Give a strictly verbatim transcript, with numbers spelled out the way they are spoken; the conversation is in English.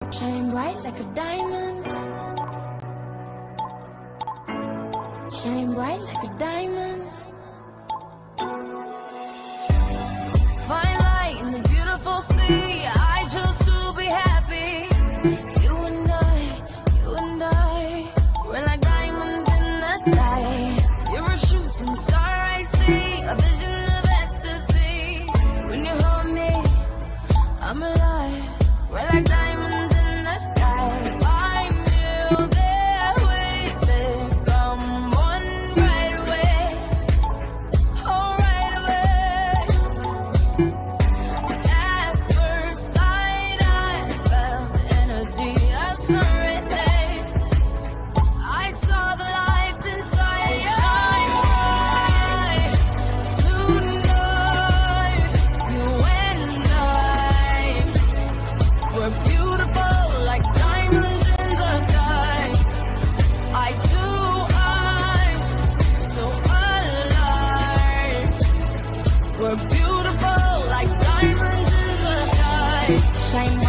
Shine bright like a diamond. Shine bright like a diamond. Fine light in the beautiful sea. I chose to be happy. You and I, you and I, we're like diamonds in the sky. You're a shooting star I see, a vision of ecstasy. When you hold me, I'm alive. We're like diamonds in the sky. I knew that we'd become one right away. Oh, right away. At first sight, I felt the energy of sun rays. I saw the life inside your eyes. Tonight, you and I were beautiful like diamonds in the sky. I too am so alive. We're beautiful like diamonds in the sky. Shine